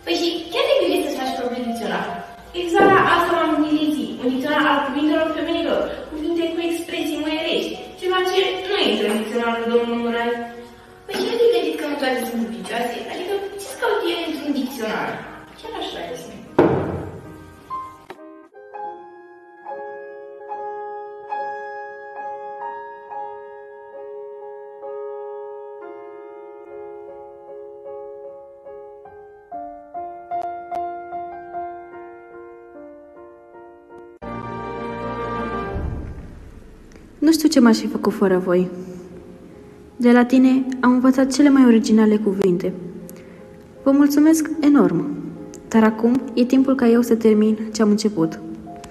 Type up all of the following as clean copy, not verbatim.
Păi și chiar te gândești să faci propriul dicționar? Exact la asta m-am gândit zi. Un dicționar al cuvintelor femenilor, cuvinte cu expresii măierești, ceva ce nu intră în dicționarul domnului Murai. Păi și te gândit că nu toate sunt dubicioase? Adică ce-ți caut el într-un dicționar? Chiar așa este. Nu știu ce m-aș fi făcut fără voi. De la tine am învățat cele mai originale cuvinte. Vă mulțumesc enorm, dar acum e timpul ca eu să termin ce am început.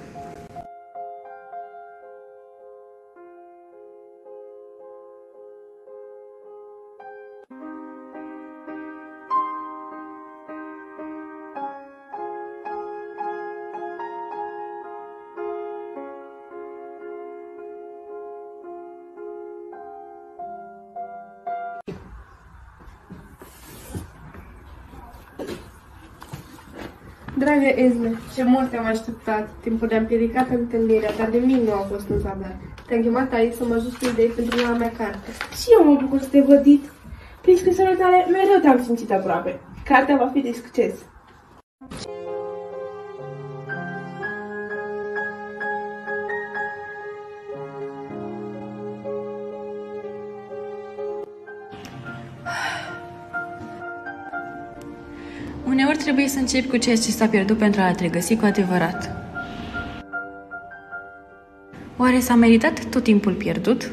Dragă Ezme, ce mult te-am așteptat. Timpul de-a împiedicat întâlnirea, dar de nimic nu a fost în zadar. Te-am chemat aici să mă ajut cu idei pentru noua mea carte. Și eu mă bucur să te văd, Dit. Prin scrisorile tale mereu te-am simțit aproape. Cartea va fi de succes. Uneori trebuie să începi cu ceea ce s-a pierdut pentru a te regăsi cu adevărat. Oare s-a meritat tot timpul pierdut?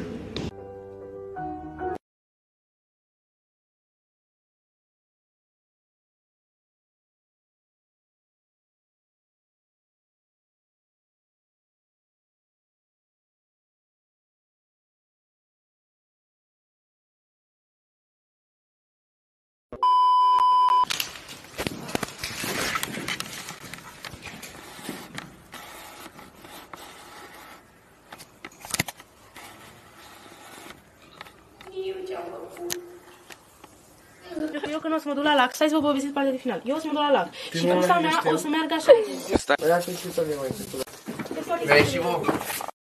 Eu că nu o să mă duc la lac, stai să vă povestesc partea de final. Eu o să mă duc la lac și vârsta mea o să meargă așa. Stai, lasă și să ne mai întâmplă.